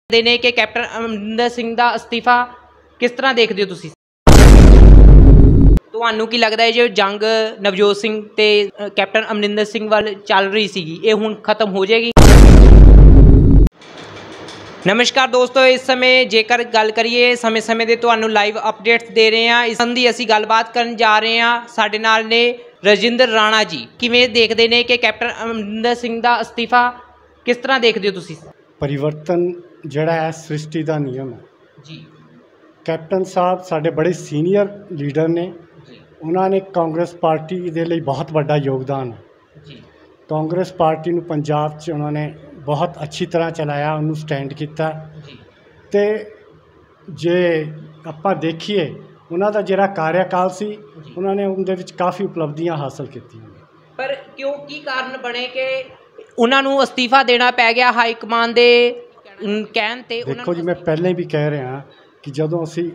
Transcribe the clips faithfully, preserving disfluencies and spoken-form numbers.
ਦੇ ਨੇ ਕਿ ਕੈਪਟਨ ਅਮਰਿੰਦਰ ਸਿੰਘ ਦਾ ਅਸਤੀਫਾ ਕਿਸ ਤਰ੍ਹਾਂ ਦੇਖਦੇ ਹੋ ਤੁਸੀਂ? ਤੁਹਾਨੂੰ ਕੀ ਲੱਗਦਾ ਹੈ ਜੇ ਜੰਗ ਨਵਜੋਤ ਸਿੰਘ ਤੇ ਕੈਪਟਨ ਅਮਰਿੰਦਰ ਸਿੰਘ ਵੱਲ ਚੱਲ ਰਹੀ ਸੀਗੀ ਇਹ ਹੁਣ ਖਤਮ ਹੋ ਜਾਏਗੀ? नमस्कार दोस्तों, इस समय जेकर गल करिए समय समय ਦੇ ਤੁਹਾਨੂੰ ਲਾਈਵ ਅਪਡੇਟਸ ਦੇ ਰਹੇ ਹਾਂ। ਇਸ ਸੰਬੰਧੀ ਅਸੀਂ ਗੱਲਬਾਤ ਕਰਨ ਜਾ ਰਹੇ ਹਾਂ। ਸਾਡੇ ਨਾਲ ਨੇ ਰਜਿੰਦਰ ਰਾਣਾ ਜੀ। ਕਿਵੇਂ ਦੇਖਦੇ ਨੇ ਕਿ ਕੈਪਟਨ ਅਮਰਿੰਦਰ ਸਿੰਘ ਦਾ ਅਸਤੀਫਾ ਕਿਸ ਤਰ੍ਹਾਂ ਦੇਖਦੇ ਹੋ ਤੁਸੀਂ? परिवर्तन ਜਿਹੜਾ ਹੈ ਸ੍ਰਿਸ਼ਟੀ ਦਾ ਨਿਯਮ ਹੈ ਜੀ। ਕੈਪਟਨ ਸਾਹਿਬ ਸਾਡੇ ਬੜੇ ਸੀਨੀਅਰ ਲੀਡਰ ਨੇ ਜੀ। ਉਹਨਾਂ ਨੇ ਕਾਂਗਰਸ ਪਾਰਟੀ ਦੇ ਲਈ ਬਹੁਤ ਵੱਡਾ ਯੋਗਦਾਨ ਹੈ ਜੀ। ਕਾਂਗਰਸ ਪਾਰਟੀ ਨੂੰ ਪੰਜਾਬ 'ਚ ਉਹਨਾਂ ਨੇ ਬਹੁਤ ਅੱਛੀ ਤਰ੍ਹਾਂ ਚਲਾਇਆ, ਉਹਨੂੰ ਸਟੈਂਡ ਕੀਤਾ। ਜੀ। ਤੇ ਜੇ ਆਪਾਂ ਦੇਖੀਏ ਉਹਨਾਂ ਦਾ ਜਿਹੜਾ ਕਾਰਿਆਕਾਲ ਸੀ ਉਹਨਾਂ ਨੇ ਉਹਦੇ ਵਿੱਚ ਕਾਫੀ ਉਪਲਬਧੀਆਂ ਹਾਸਲ ਕੀਤੀਆਂ। ਪਰ ਕਿਉਂ ਕੀ ਕਾਰਨ ਬਣੇ ਕਿ ਉਹਨਾਂ ਨੂੰ ਅਸਤੀਫਾ ਦੇਣਾ ਪੈ ਗਿਆ ਹਾਈ ਕਮਾਂਡ ਦੇ ਕਹਿਣ ਤੇ? ਦੇਖੋ ਜੀ, ਮੈਂ ਪਹਿਲਾਂ ਵੀ ਕਹਿ ਰਿਹਾ ਕਿ ਜਦੋਂ ਅਸੀਂ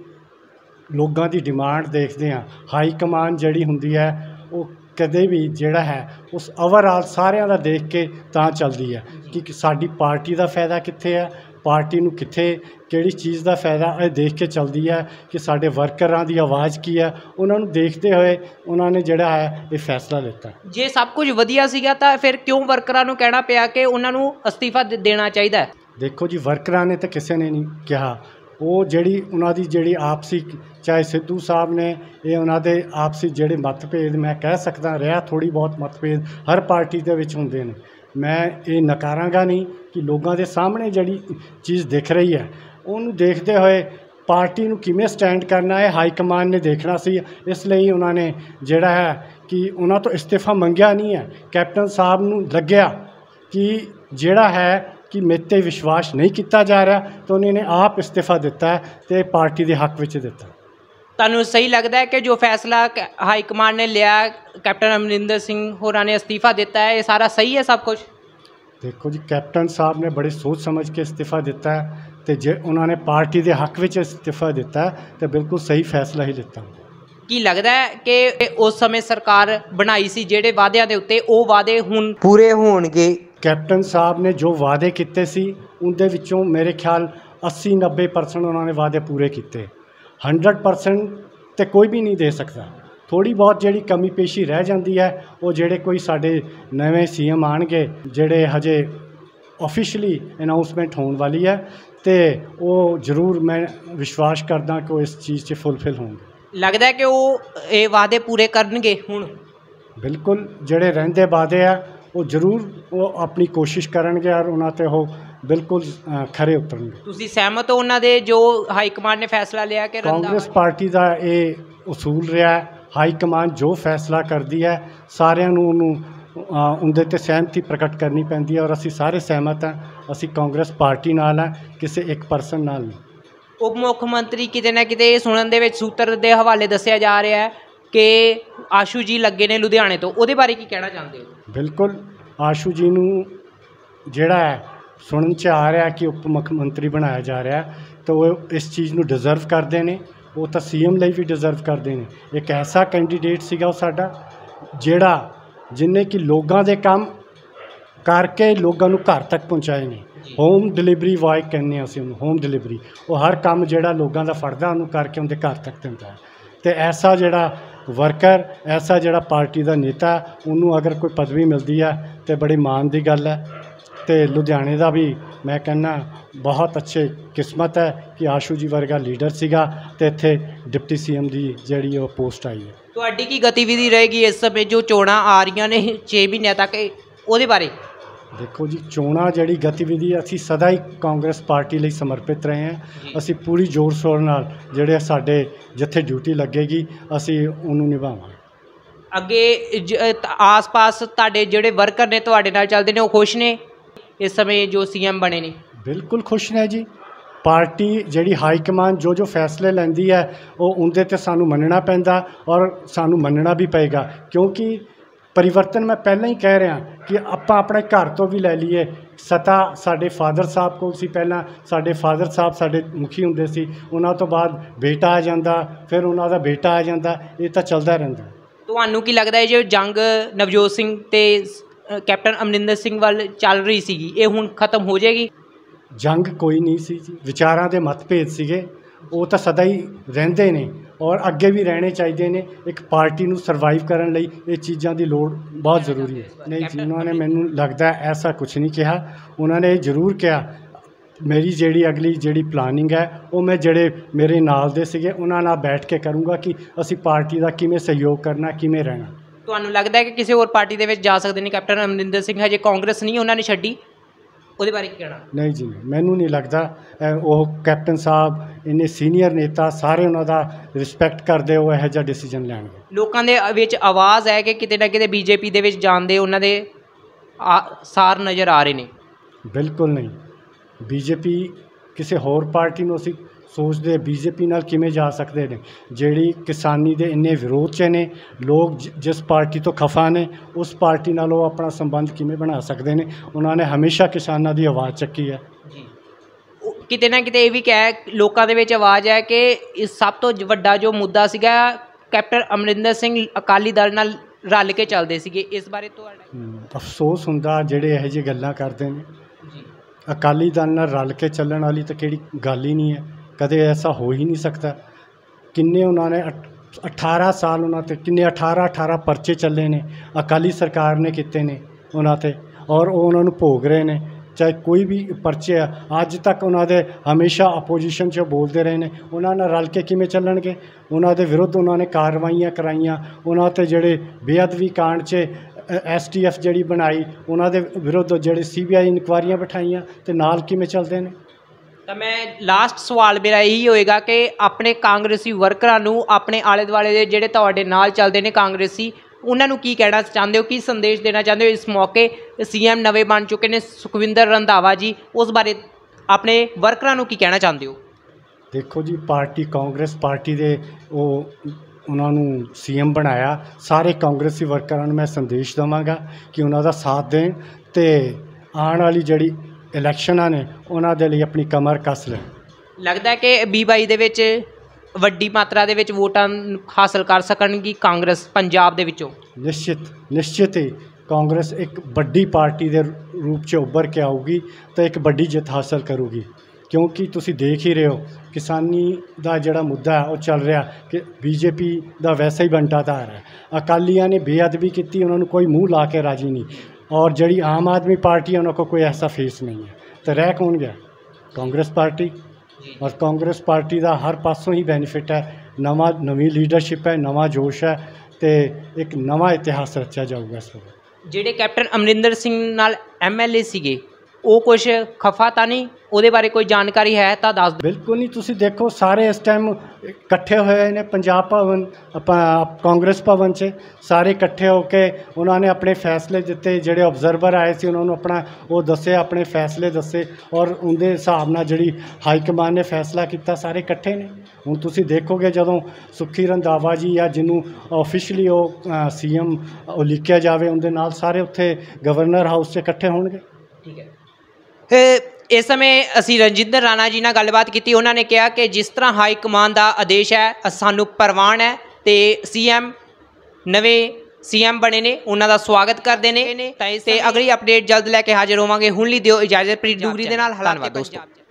ਲੋਕਾਂ ਦੀ ਡਿਮਾਂਡ ਦੇਖਦੇ ਹਾਂ, ਹਾਈ ਕਮਾਂਡ ਜਿਹੜੀ ਹੁੰਦੀ ਹੈ ਉਹ ਕਦੇ ਵੀ ਜਿਹੜਾ ਹੈ ਉਸ ਓਵਰਆਲ ਸਾਰਿਆਂ ਦਾ ਦੇਖ ਕੇ ਤਾਂ ਚੱਲਦੀ ਹੈ ਕਿ ਸਾਡੀ ਪਾਰਟੀ ਦਾ ਫਾਇਦਾ ਕਿੱਥੇ ਹੈ, ਪਾਰਟੀ ਨੂੰ ਕਿੱਥੇ ਕਿਹੜੀ ਚੀਜ਼ ਦਾ ਫਾਇਦਾ ਇਹ ਦੇਖ ਕੇ ਚੱਲਦੀ ਹੈ ਕਿ ਸਾਡੇ ਵਰਕਰਾਂ ਦੀ ਆਵਾਜ਼ ਕੀ ਹੈ। ਉਹਨਾਂ ਨੂੰ ਦੇਖਦੇ ਹੋਏ ਉਹਨਾਂ ਨੇ ਜਿਹੜਾ ਹੈ ਇਹ ਫੈਸਲਾ ਲਿੱਤਾ। ਜੇ ਸਭ ਕੁਝ ਵਧੀਆ ਸੀਗਾ ਤਾਂ ਫਿਰ ਕਿਉਂ ਵਰਕਰਾਂ ਨੂੰ ਕਹਿਣਾ ਪਿਆ ਕਿ ਉਹਨਾਂ ਨੂੰ ਅਸਤੀਫਾ ਦੇਣਾ ਚਾਹੀਦਾ ਹੈ? ਦੇਖੋ ਜੀ, ਵਰਕਰਾਂ ਨੇ ਤਾਂ ਕਿਸੇ ਨੇ ਨਹੀਂ ਕਿਹਾ। ਉਹ ਜਿਹੜੀ ਉਹਨਾਂ ਦੀ ਜਿਹੜੀ ਆਪਸੀ, ਚਾਹੇ ਸਿੱਧੂ ਸਾਹਿਬ ਨੇ, ਇਹ ਉਹਨਾਂ ਦੇ ਆਪਸੀ ਜਿਹੜੇ ਮਤਭੇਦ, ਮੈਂ ਕਹਿ ਸਕਦਾ ਰਿਹਾ ਥੋੜ੍ਹੀ ਬਹੁਤ ਮਤਭੇਦ ਹਰ ਪਾਰਟੀ ਦੇ ਵਿੱਚ ਹੁੰਦੇ ਨੇ। ਮੈਂ ਇਹ ਨਕਾਰਾਂਗਾ ਨਹੀਂ ਕਿ ਲੋਕਾਂ ਦੇ ਸਾਹਮਣੇ ਜਿਹੜੀ ਚੀਜ਼ ਦਿਖ ਰਹੀ ਹੈ ਉਹਨੂੰ ਦੇਖਦੇ ਹੋਏ ਪਾਰਟੀ ਨੂੰ ਕਿਵੇਂ ਸਟੈਂਡ ਕਰਨਾ ਹੈ ਹਾਈ ਕਮਾਂਡ ਨੇ ਦੇਖਣਾ ਸੀ। ਇਸ ਲਈ ਉਹਨਾਂ ਨੇ ਜਿਹੜਾ ਹੈ ਕਿ ਉਹਨਾਂ ਤੋਂ ਇਸਤੀਫਾ ਮੰਗਿਆ ਨਹੀਂ ਹੈ। ਕੈਪਟਨ ਸਾਹਿਬ ਨੂੰ ਲੱਗਿਆ ਕਿ ਜਿਹੜਾ ਹੈ ਕਿ ਮੇਰੇ 'ਤੇ ਵਿਸ਼ਵਾਸ ਨਹੀਂ ਕੀਤਾ ਜਾ ਰਿਹਾ ਤਾਂ ਉਹਨਾਂ ਨੇ ਆਪ ਇਸਤੀਫਾ ਦਿੱਤਾ ਅਤੇ ਪਾਰਟੀ ਦੇ ਹੱਕ ਵਿੱਚ ਦਿੱਤਾ। ਤੁਹਾਨੂੰ ਸਹੀ ਲੱਗਦਾ ਹੈ ਕਿ ਜੋ ਫੈਸਲਾ ਹਾਈ ਕਮਾਂਡ ਨੇ ਲਿਆ, ਕੈਪਟਨ ਅਮਰਿੰਦਰ ਸਿੰਘ ਹੋਰਾਂ ਨੇ ਅਸਤੀਫਾ ਦਿੱਤਾ ਹੈ, ਇਹ ਸਾਰਾ ਸਹੀ ਹੈ ਸਭ ਕੁਝ? ਦੇਖੋ ਜੀ, ਕੈਪਟਨ ਸਾਹਿਬ ਨੇ ਬੜੇ ਸੋਚ ਸਮਝ ਕੇ ਇਸਤੀਫਾ ਦਿੱਤਾ ਹੈ ਅਤੇ ਜੇ ਉਹਨਾਂ ਨੇ ਪਾਰਟੀ ਦੇ ਹੱਕ ਵਿੱਚ ਇਸਤੀਫਾ ਦਿੱਤਾ ਤਾਂ ਬਿਲਕੁਲ ਸਹੀ ਫੈਸਲਾ ਹੀ ਲਿੱਤਾ। ਕੀ ਲੱਗਦਾ ਹੈ ਕਿ ਉਸ ਸਮੇਂ ਸਰਕਾਰ ਬਣਾਈ ਸੀ ਜਿਹੜੇ ਵਾਅਦਿਆਂ ਦੇ ਉੱਤੇ, ਉਹ ਵਾਅਦੇ ਹੁਣ ਪੂਰੇ ਹੋਣਗੇ? ਕੈਪਟਨ ਸਾਹਿਬ ਨੇ ਜੋ ਵਾਅਦੇ ਕੀਤੇ ਸੀ ਉਹਦੇ ਵਿੱਚੋਂ ਮੇਰੇ ਖਿਆਲ ਅੱਸੀ ਨੱਬੇ ਪਰਸੈਂਟ ਉਹਨਾਂ ਨੇ ਵਾਅਦੇ ਪੂਰੇ ਕੀਤੇ। ਹੰਡਰਡ ਪਰਸੈਂਟ ਤਾਂ ਕੋਈ ਵੀ ਨਹੀਂ ਦੇ ਸਕਦਾ। ਥੋੜ੍ਹੀ ਬਹੁਤ ਜਿਹੜੀ ਕਮੀ ਪੇਸ਼ੀ ਰਹਿ ਜਾਂਦੀ ਹੈ ਉਹ ਜਿਹੜੇ ਕੋਈ ਸਾਡੇ ਨਵੇਂ ਸੀ ਐਮ ਆਉਣਗੇ, ਜਿਹੜੇ ਹਜੇ ਓਫੀਸ਼ਲੀ ਅਨਾਊਂਸਮੈਂਟ ਹੋਣ ਵਾਲੀ ਹੈ, ਅਤੇ ਉਹ ਜ਼ਰੂਰ ਮੈਂ ਵਿਸ਼ਵਾਸ ਕਰਦਾ ਕਿ ਉਹ ਇਸ ਚੀਜ਼ 'ਚ ਫੁੱਲਫਿਲ ਹੋਣਗੇ। ਲੱਗਦਾ ਕਿ ਉਹ ਇਹ ਵਾਅਦੇ ਪੂਰੇ ਕਰਨਗੇ ਹੁਣ? ਬਿਲਕੁਲ, ਜਿਹੜੇ ਰਹਿੰਦੇ ਵਾਅਦੇ ਆ ਉਹ ਜ਼ਰੂਰ ਉਹ ਆਪਣੀ ਕੋਸ਼ਿਸ਼ ਕਰਨਗੇ ਔਰ ਉਹਨਾਂ 'ਤੇ ਉਹ ਬਿਲਕੁਲ ਖਰੇ ਉਤਰਨਗੇ। ਤੁਸੀਂ ਸਹਿਮਤ ਹੋ ਉਹਨਾਂ ਦੇ ਜੋ ਹਾਈ ਕਮਾਂਡ ਨੇ ਫੈਸਲਾ ਲਿਆ ਕਿ? ਕਾਂਗਰਸ ਪਾਰਟੀ ਦਾ ਇਹ ਉਸੂਲ ਰਿਹਾ, ਹਾਈ ਕਮਾਂਡ ਜੋ ਫੈਸਲਾ ਕਰਦੀ ਹੈ ਸਾਰਿਆਂ ਨੂੰ ਉਹਨੂੰ ਉਹਦੇ 'ਤੇ ਸਹਿਮਤੀ ਪ੍ਰਗਟ ਕਰਨੀ ਪੈਂਦੀ ਹੈ ਔਰ ਅਸੀਂ ਸਾਰੇ ਸਹਿਮਤ ਹਾਂ। ਅਸੀਂ ਕਾਂਗਰਸ ਪਾਰਟੀ ਨਾਲ ਹਾਂ, ਕਿਸੇ ਇੱਕ ਪਰਸਨ ਨਾਲ ਨਹੀਂ। ਉਪ ਮੁੱਖ ਮੰਤਰੀ ਕਿਤੇ ਨਾ ਕਿਤੇ ਇਹ ਸੁਣਨ ਦੇ ਵਿੱਚ ਸੂਤਰ ਦੇ ਹਵਾਲੇ ਦੱਸਿਆ ਜਾ ਰਿਹਾ ਹੈ ਕਿ ਆਸ਼ੂ ਜੀ ਲੱਗੇ ਨੇ ਲੁਧਿਆਣੇ ਤੋਂ, ਉਹਦੇ ਬਾਰੇ ਕੀ ਕਹਿਣਾ ਚਾਹੁੰਦੇ ਹੋ? ਬਿਲਕੁਲ, ਆਸ਼ੂ ਜੀ ਨੂੰ ਜਿਹੜਾ ਹੈ ਸੁਣਨ 'ਚ ਆ ਰਿਹਾ ਕਿ ਉਪ ਮੁੱਖ ਮੰਤਰੀ ਬਣਾਇਆ ਜਾ ਰਿਹਾ ਤਾਂ ਉਹ ਇਸ ਚੀਜ਼ ਨੂੰ ਡਿਜ਼ਰਵ ਕਰਦੇ ਨੇ। ਉਹ ਤਾਂ ਸੀ ਐਮ ਲਈ ਵੀ ਡਿਜ਼ਰਵ ਕਰਦੇ ਨੇ। ਇੱਕ ਐਸਾ ਕੈਂਡੀਡੇਟ ਸੀਗਾ ਉਹ ਸਾਡਾ ਜਿਹੜਾ ਜਿਹਨੇ ਕਿ ਲੋਕਾਂ ਦੇ ਕੰਮ ਕਰਕੇ ਲੋਕਾਂ ਨੂੰ ਘਰ ਤੱਕ ਪਹੁੰਚਾਏ ਨੇ। ਹੋਮ ਡਿਲੀਵਰੀ ਬੋਏ ਕਹਿੰਦੇ ਹਾਂ ਅਸੀਂ ਉਹਨੂੰ, ਹੋਮ ਡਿਲੀਵਰੀ। ਉਹ ਹਰ ਕੰਮ ਜਿਹੜਾ ਲੋਕਾਂ ਦਾ ਫੜਦਾ ਉਹਨੂੰ ਕਰਕੇ ਉਹਦੇ ਘਰ ਤੱਕ ਦਿੰਦਾ ਹੈ। ਅਤੇ ਐਸਾ ਜਿਹੜਾ ਵਰਕਰ, ਐਸਾ ਜਿਹੜਾ ਪਾਰਟੀ ਦਾ ਨੇਤਾ, ਉਹਨੂੰ ਅਗਰ ਕੋਈ ਪਦਵੀ ਮਿਲਦੀ ਹੈ ਤਾਂ ਬੜੀ ਮਾਣ ਦੀ ਗੱਲ ਹੈ। ਅਤੇ ਲੁਧਿਆਣੇ ਦਾ ਵੀ ਮੈਂ ਕਹਿੰਦਾ ਬਹੁਤ ਅੱਛੇ ਕਿਸਮਤ ਹੈ ਕਿ ਆਸ਼ੂ ਜੀ ਵਰਗਾ ਲੀਡਰ ਸੀਗਾ ਅਤੇ ਇੱਥੇ ਡਿਪਟੀ ਸੀ ਐਮ ਦੀ ਜਿਹੜੀ ਉਹ ਪੋਸਟ ਆਈ ਹੈ। ਤੁਹਾਡੀ ਕੀ ਗਤੀਵਿਧੀ ਰਹੇਗੀ ਇਸ ਸਮੇਂ ਜੋ ਚੋਣਾਂ ਆ ਰਹੀਆਂ ਨੇ ਛੇ ਮਹੀਨਿਆਂ ਤੱਕ, ਉਹਦੇ ਬਾਰੇ? ਦੇਖੋ ਜੀ, ਚੋਣਾਂ ਜਿਹੜੀ ਗਤੀਵਿਧੀ ਅਸੀਂ ਸਦਾ ਹੀ ਕਾਂਗਰਸ ਪਾਰਟੀ ਲਈ ਸਮਰਪਿਤ ਰਹੇ ਹਾਂ। ਅਸੀਂ ਪੂਰੀ ਜ਼ੋਰ ਸ਼ੋਰ ਨਾਲ ਜਿਹੜੇ ਸਾਡੇ ਜਿੱਥੇ ਡਿਊਟੀ ਲੱਗੇਗੀ ਅਸੀਂ ਉਹਨੂੰ ਨਿਭਾਵਾਂਗੇ। ਅੱਗੇ ਆਸ ਪਾਸ ਤੁਹਾਡੇ ਜਿਹੜੇ ਵਰਕਰ ਨੇ ਤੁਹਾਡੇ ਨਾਲ ਚੱਲਦੇ ਨੇ ਉਹ ਖੁਸ਼ ਨੇ ਇਸ ਸਮੇਂ ਜੋ ਸੀ ਐਮ ਬਣੇ ਨੇ? ਬਿਲਕੁਲ ਖੁਸ਼ ਨੇ ਜੀ। ਪਾਰਟੀ ਜਿਹੜੀ ਹਾਈ ਕਮਾਂਡ ਜੋ ਜੋ ਫੈਸਲੇ ਲੈਂਦੀ ਹੈ ਉਹ ਉਹਦੇ 'ਤੇ ਸਾਨੂੰ ਮੰਨਣਾ ਪੈਂਦਾ ਔਰ ਸਾਨੂੰ ਮੰਨਣਾ ਵੀ ਪਏਗਾ ਕਿਉਂਕਿ परिवर्तन मैं पहले ही कह रहा कि ਆਪਾਂ ਆਪਣੇ ਘਰ ਤੋਂ ਵੀ ਲੈ ਲਈਏ। ਸੱਤਾ ਸਾਡੇ ਫਾਦਰ ਸਾਹਿਬ ਕੋਲ ਸੀ, ਪਹਿਲਾਂ ਸਾਡੇ ਫਾਦਰ ਸਾਹਿਬ ਸਾਡੇ ਮੁਖੀ ਹੁੰਦੇ ਸੀ, ਉਹਨਾਂ ਤੋਂ ਬਾਅਦ ਬੇਟਾ ਆ ਜਾਂਦਾ, ਫਿਰ ਉਹਨਾਂ ਦਾ ਬੇਟਾ ਆ ਜਾਂਦਾ, ਇਹ ਤਾਂ ਚੱਲਦਾ ਰਹਿੰਦਾ। ਤੁਹਾਨੂੰ ਕੀ ਲੱਗਦਾ ਹੈ ਜੇ ਜੰਗ ਨਵਜੋਤ ਸਿੰਘ ਤੇ ਕੈਪਟਨ ਅਮਰਿੰਦਰ ਸਿੰਘ ਵੱਲ ਚੱਲ ਰਹੀ ਸੀਗੀ ਇਹ ਹੁਣ ਖਤਮ ਹੋ ਜਾਏਗੀ? ਜੰਗ ਕੋਈ ਨਹੀਂ ਸੀ ਜੀ, ਵਿਚਾਰਾਂ ਦੇ ਮਤਭੇਦ ਸੀਗੇ, ਉਹ ਤਾਂ ਸਦਾ ਹੀ ਰਹਿੰਦੇ ਨੇ ਔਰ ਅੱਗੇ ਵੀ ਰਹਿਣੇ ਚਾਹੀਦੇ ਨੇ। ਇੱਕ ਪਾਰਟੀ ਨੂੰ ਸਰਵਾਈਵ ਕਰਨ ਲਈ ਇਹ ਚੀਜ਼ਾਂ ਦੀ ਲੋੜ ਬਹੁਤ ਜ਼ਰੂਰੀ ਹੈ। ਨਹੀਂ ਜੀ, ਉਹਨਾਂ ਨੇ ਮੈਨੂੰ ਲੱਗਦਾ ਐਸਾ ਕੁਛ ਨਹੀਂ ਕਿਹਾ। ਉਹਨਾਂ ਨੇ ਇਹ ਜ਼ਰੂਰ ਕਿਹਾ ਮੇਰੀ ਜਿਹੜੀ ਅਗਲੀ ਜਿਹੜੀ ਪਲਾਨਿੰਗ ਹੈ ਉਹ ਮੈਂ ਜਿਹੜੇ ਮੇਰੇ ਨਾਲ ਦੇ ਸੀਗੇ ਉਹਨਾਂ ਨਾਲ ਬੈਠ ਕੇ ਕਰੂੰਗਾ ਕਿ ਅਸੀਂ ਪਾਰਟੀ ਦਾ ਕਿਵੇਂ ਸਹਿਯੋਗ ਕਰਨਾ, ਕਿਵੇਂ ਰਹਿਣਾ। ਤੁਹਾਨੂੰ ਲੱਗਦਾ ਹੈ ਕਿ ਕਿਸੇ ਹੋਰ ਪਾਰਟੀ ਦੇ ਵਿੱਚ ਜਾ ਸਕਦੇ ਨੇ ਕੈਪਟਨ ਅਮਰਿੰਦਰ ਸਿੰਘ? ਹਜੇ ਕਾਂਗਰਸ ਨਹੀਂ ਉਹਨਾਂ ਨੇ ਛੱਡੀ, ਉਹਦੇ ਬਾਰੇ ਕੀ ਕਹਿਣਾ? ਨਹੀਂ ਜੀ, ਮੈਨੂੰ ਨਹੀਂ ਲੱਗਦਾ। ਉਹ ਕੈਪਟਨ ਸਾਹਿਬ ਇੰਨੇ ਸੀਨੀਅਰ ਨੇਤਾ, ਸਾਰੇ ਉਹਨਾਂ ਦਾ ਰਿਸਪੈਕਟ ਕਰਦੇ ਹੋ, ਇਹੋ ਜਿਹਾ ਡਿਸੀਜਨ ਲੈਣਗੇ। ਲੋਕਾਂ ਦੇ ਵਿੱਚ ਆਵਾਜ਼ ਹੈ ਕਿ ਕਿਤੇ ਨਾ ਕਿਤੇ ਬੀਜੇਪੀ ਦੇ ਵਿੱਚ ਜਾਣ ਦੇ ਉਹਨਾਂ ਦੇ ਸਾਰ ਨਜ਼ਰ ਆ ਰਹੇ ਨੇ। ਬਿਲਕੁਲ ਨਹੀਂ, ਬੀਜੇਪੀ ਕਿਸੇ ਹੋਰ ਪਾਰਟੀ ਨੂੰ ਅਸੀਂ ਸੋਚਦੇ ਬੀਜੇਪੀ ਨਾਲ ਕਿਵੇਂ ਜਾ ਸਕਦੇ ਨੇ? ਜਿਹੜੀ ਕਿਸਾਨੀ ਦੇ ਇੰਨੇ ਵਿਰੋਧ 'ਚ ਨੇ ਲੋਕ, ਜਿਸ ਪਾਰਟੀ ਤੋਂ ਖਫਾ ਨੇ ਉਸ ਪਾਰਟੀ ਨਾਲ ਉਹ ਆਪਣਾ ਸੰਬੰਧ ਕਿਵੇਂ ਬਣਾ ਸਕਦੇ ਨੇ? ਉਹਨਾਂ ਨੇ ਹਮੇਸ਼ਾ ਕਿਸਾਨਾਂ ਦੀ ਆਵਾਜ਼ ਚੱਕੀ ਹੈ ਜੀ। ਕਿਤੇ ਨਾ ਕਿਤੇ ਇਹ ਵੀ ਕਹਿ ਲੋਕਾਂ ਦੇ ਵਿੱਚ ਆਵਾਜ਼ ਹੈ ਕਿ ਇਸ ਸਭ ਤੋਂ ਵੱਡਾ ਜੋ ਮੁੱਦਾ ਸੀਗਾ ਕੈਪਟਨ ਅਮਰਿੰਦਰ ਸਿੰਘ ਅਕਾਲੀ ਦਲ ਨਾਲ ਰਲ ਕੇ ਚੱਲਦੇ ਸੀਗੇ, ਇਸ ਬਾਰੇ ਤੁਹਾਡਾ? ਅਫਸੋਸ ਹੁੰਦਾ ਜਿਹੜੇ ਇਹੋ ਜਿਹੀ ਗੱਲਾਂ ਕਰਦੇ ਨੇ ਜੀ। ਅਕਾਲੀ ਦਲ ਨਾਲ ਰਲ ਕੇ ਚੱਲਣ ਵਾਲੀ ਤਾਂ ਕਿਹੜੀ ਗੱਲ ਹੀ ਨਹੀਂ ਹੈ, ਕਦੇ ਐਸਾ ਹੋ ਹੀ ਨਹੀਂ ਸਕਦਾ। ਕਿੰਨੇ ਉਹਨਾਂ ਨੇ ਅਠਾਰਾਂ ਸਾਲ ਉਹਨਾਂ 'ਤੇ ਕਿੰਨੇ ਅਠਾਰਾਂ ਅਠਾਰਾਂ ਪਰਚੇ ਚੱਲੇ ਨੇ, ਅਕਾਲੀ ਸਰਕਾਰ ਨੇ ਕੀਤੇ ਨੇ ਉਹਨਾਂ 'ਤੇ, ਔਰ ਉਹ ਉਹਨਾਂ ਨੂੰ ਭੋਗ ਰਹੇ ਨੇ। ਚਾਹੇ ਕੋਈ ਵੀ ਪਰਚੇ ਆ, ਅੱਜ ਤੱਕ ਉਹਨਾਂ ਦੇ ਹਮੇਸ਼ਾ ਅਪੋਜੀਸ਼ਨ 'ਚ ਬੋਲਦੇ ਰਹੇ ਨੇ। ਉਹਨਾਂ ਨਾਲ ਰਲ ਕੇ ਕਿਵੇਂ ਚੱਲਣਗੇ? ਉਹਨਾਂ ਦੇ ਵਿਰੁੱਧ ਉਹਨਾਂ ਨੇ ਕਾਰਵਾਈਆਂ ਕਰਾਈਆਂ, ਉਹਨਾਂ 'ਤੇ ਜਿਹੜੇ ਬੇਅਦਬੀ ਕਾਂਡ 'ਚ ਐਸ ਟੀ ਐਫ ਜਿਹੜੀ ਬਣਾਈ, ਉਹਨਾਂ ਦੇ ਵਿਰੁੱਧ ਜਿਹੜੇ ਸੀ ਬੀ ਆਈ ਇਨਕੁਆਇਰੀਆਂ ਬਿਠਾਈਆਂ, ਅਤੇ ਨਾਲ ਕਿਵੇਂ ਚੱਲਦੇ ਨੇ? ਤਾਂ ਮੈਂ ਲਾਸਟ ਸਵਾਲ ਮੇਰਾ ਇਹੀ ਹੋਏਗਾ ਕਿ ਆਪਣੇ ਕਾਂਗਰਸੀ ਵਰਕਰਾਂ ਨੂੰ, ਆਪਣੇ ਆਲੇ ਦੁਆਲੇ ਦੇ ਜਿਹੜੇ ਤੁਹਾਡੇ ਨਾਲ ਚੱਲਦੇ ਨੇ ਕਾਂਗਰਸੀ, ਉਹਨਾਂ ਨੂੰ ਕੀ ਕਹਿਣਾ ਚਾਹੁੰਦੇ ਹੋ, ਕੀ ਸੰਦੇਸ਼ ਦੇਣਾ ਚਾਹੁੰਦੇ ਹੋ? ਇਸ ਮੌਕੇ ਸੀ ਐਮ ਨਵੇਂ ਬਣ ਚੁੱਕੇ ਨੇ ਸੁਖਵਿੰਦਰ ਰੰਧਾਵਾ ਜੀ, ਉਸ ਬਾਰੇ ਆਪਣੇ ਵਰਕਰਾਂ ਨੂੰ ਕੀ ਕਹਿਣਾ ਚਾਹੁੰਦੇ ਹੋ? ਦੇਖੋ ਜੀ, ਪਾਰਟੀ ਕਾਂਗਰਸ ਪਾਰਟੀ ਦੇ ਉਹ ਉਹਨਾਂ ਨੂੰ ਸੀ ਐਮ ਬਣਾਇਆ। ਸਾਰੇ ਕਾਂਗਰਸੀ ਵਰਕਰਾਂ ਨੂੰ ਮੈਂ ਸੰਦੇਸ਼ ਦੇਵਾਂਗਾ ਕਿ ਉਹਨਾਂ ਦਾ ਸਾਥ ਦੇਣ ਅਤੇ ਆਉਣ ਵਾਲੀ ਜਿਹੜੀ ਇਲੈਕਸ਼ਨਾਂ ਨੇ ਉਹਨਾਂ ਦੇ ਲਈ ਆਪਣੀ ਕਮਰ ਕੱਸ ਲੈਣ। ਲੱਗਦਾ ਹੈ ਕਿ ਵੀਹ ਬਾਈ ਦੇ ਵਿੱਚ ਵੱਡੀ ਮਾਤਰਾ ਦੇ ਵਿੱਚ ਵੋਟਾਂ ਹਾਸਲ ਕਰ ਸਕਣਗੀ ਕਾਂਗਰਸ ਪੰਜਾਬ ਦੇ ਵਿੱਚੋਂ? ਨਿਸ਼ਚਿਤ ਨਿਸ਼ਚਿਤ ਹੀ ਕਾਂਗਰਸ ਇੱਕ ਵੱਡੀ ਪਾਰਟੀ ਦੇ ਰੂਪ 'ਚ ਉੱਭਰ ਕੇ ਆਊਗੀ ਅਤੇ ਇੱਕ ਵੱਡੀ ਜਿੱਤ ਹਾਸਲ ਕਰੂਗੀ। ਕਿਉਂਕਿ ਤੁਸੀਂ ਦੇਖ ਹੀ ਰਹੇ ਹੋ ਕਿਸਾਨੀ ਦਾ ਜਿਹੜਾ ਮੁੱਦਾ ਹੈ ਉਹ ਚੱਲ ਰਿਹਾ ਕਿ ਬੀਜੇਪੀ ਦਾ ਵੈਸਾ ਹੀ ਬੰਟਾਧਾਰ ਹੈ। ਅਕਾਲੀਆਂ ਨੇ ਬੇਅਦਬੀ ਕੀਤੀ, ਉਹਨਾਂ ਨੂੰ ਕੋਈ ਮੂੰਹ ਲਾ ਕੇ ਰਾਜੀ ਨਹੀਂ, ਔਰ ਜਿਹੜੀ ਆਮ ਆਦਮੀ ਪਾर्टी है उनको कोई ऐसा फेस नहीं है। तो रह कौन गया? कांग्रेस पार्टी। और कांग्रेस पार्टी का हर पासों ही बेनीफिट है। नवा नवी लीडरशिप है, नवा जोश है, तो एक नवा इतिहास रचा जाऊगा इस वक्त। ਜਿਹੜੇ ਕੈਪਟਨ ਅਮਰਿੰਦਰ ਸਿੰਘ ਨਾਲ ਐਮ ਐਲ ਏ ਸੀਗੇ ਉਹ ਕੁਛ ਖਫਾ ਤਾਂ ਨਹੀਂ? ਉਹਦੇ ਬਾਰੇ ਕੋਈ ਜਾਣਕਾਰੀ ਹੈ ਤਾਂ ਦੱਸ ਦਿਓ। ਬਿਲਕੁਲ ਨਹੀਂ, ਤੁਸੀਂ ਦੇਖੋ ਸਾਰੇ ਇਸ ਟਾਈਮ ਇਕੱਠੇ ਹੋਏ ਨੇ ਪੰਜਾਬ ਭਵਨ, ਆਪਾਂ ਕਾਂਗਰਸ ਭਵਨ 'ਚ ਸਾਰੇ ਇਕੱਠੇ ਹੋ ਕੇ ਉਹਨਾਂ ਨੇ ਆਪਣੇ ਫੈਸਲੇ ਦਿੱਤੇ। ਜਿਹੜੇ ਆਬਜ਼ਰਵਰ ਆਏ ਸੀ ਉਹਨਾਂ ਨੂੰ ਆਪਣਾ ਉਹ ਦੱਸੇ, ਆਪਣੇ ਫੈਸਲੇ ਦੱਸੇ, ਔਰ ਉਹਦੇ ਹਿਸਾਬ ਨਾਲ ਜਿਹੜੀ ਹਾਈ ਕਮਾਨ ਨੇ ਫੈਸਲਾ ਕੀਤਾ, ਸਾਰੇ ਇਕੱਠੇ ਨੇ। ਹੁਣ ਤੁਸੀਂ ਦੇਖੋਗੇ ਜਦੋਂ ਸੁੱਖੀ ਰੰਧਾਵਾ ਜੀ ਜਾਂ ਜਿਹਨੂੰ ਆਫੀਸ਼ੀਅਲੀ ਉਹ ਸੀ ਐਮ ਉਲੀਕਿਆ ਜਾਵੇ, ਉਹਦੇ ਨਾਲ ਸਾਰੇ ਉੱਥੇ ਗਵਰਨਰ ਹਾਊਸ 'ਚ ਇਕੱਠੇ ਹੋਣਗੇ। ਠੀਕ ਹੈ। ਇਸ ਸਮੇਂ ਅਸੀਂ ਰਣਜਿੰਦਰ ਰਾਣਾ ਜੀ ਨਾਲ ਗੱਲਬਾਤ ਕੀਤੀ। ਉਹਨਾਂ ਨੇ ਕਿਹਾ ਕਿ ਜਿਸ ਤਰ੍ਹਾਂ ਹਾਈ ਕਮਾਨ ਦਾ ਆਦੇਸ਼ ਹੈ ਸਾਨੂੰ ਪ੍ਰਵਾਨ ਹੈ ਅਤੇ ਸੀ ਐਮ ਨਵੇਂ ਸੀ ਐਮ ਬਣੇ ਨੇ ਉਹਨਾਂ ਦਾ ਸਵਾਗਤ ਕਰਦੇ ਨੇ। ਅਤੇ ਅਗਲੀ ਅਪਡੇਟ ਜਲਦ ਲੈ ਕੇ ਹਾਜ਼ਰ ਹੋਵਾਂਗੇ। ਹੁਣ ਲਈ ਦਿਓ ਇਜਾਜ਼ਤ। ਪ੍ਰੀਤ ਡੂਗਰੀ ਦੇ ਨਾਲ ਹਾਲਾਤ ਦੋਸਤੋ।